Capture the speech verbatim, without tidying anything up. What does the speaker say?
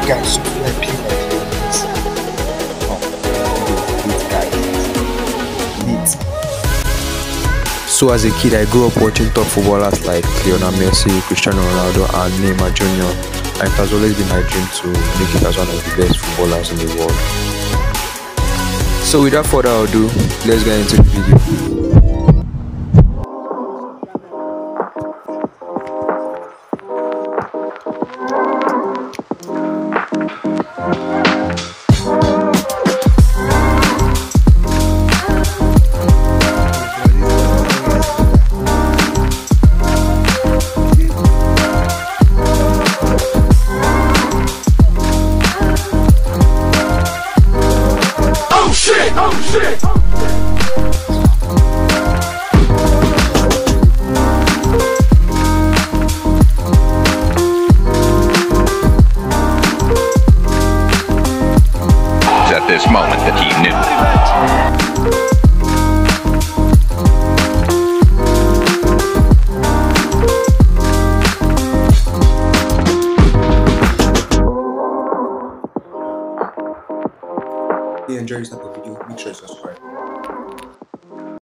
guys, so feel like playing like this. Oh, this guy. Neat. So as a kid, I grew up watching top footballers like Lionel Messi, Cristiano Ronaldo, and Neymar J R. And it has always been my dream to make it as one of the best footballers in the world. So without further ado, let's get into the video. Oh shit! At this moment that he knew. If you enjoy this type of video, make sure you subscribe.